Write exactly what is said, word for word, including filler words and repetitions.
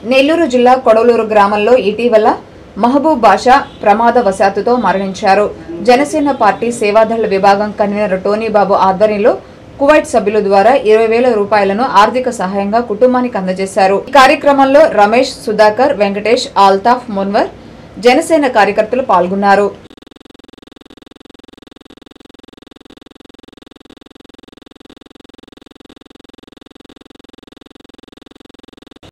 నెల్లూరు జిల్లా కొడవలూరు గ్రామంలో ఇటీవల మహబూబ్ బాషా ప్రమాదవశాత్తుతో మరణించారు. జనసేన పార్టీ సేవాదళ విభాగం కన్వీనర్ టోనీబాబు ఆధ్వర్యంలో కువైట్ సభ్యుల ద్వారా ఇరవై వేల రూపాయలను ఆర్థిక సహాయంగా కుటుంబానికి అందజేశారు. ఈ కార్యక్రమంలో రమేష్, సుధాకర్, వెంకటేష్, ఆల్తాఫ్, మున్వర్, జనసేన కార్యకర్తలు పాల్గొన్నారు.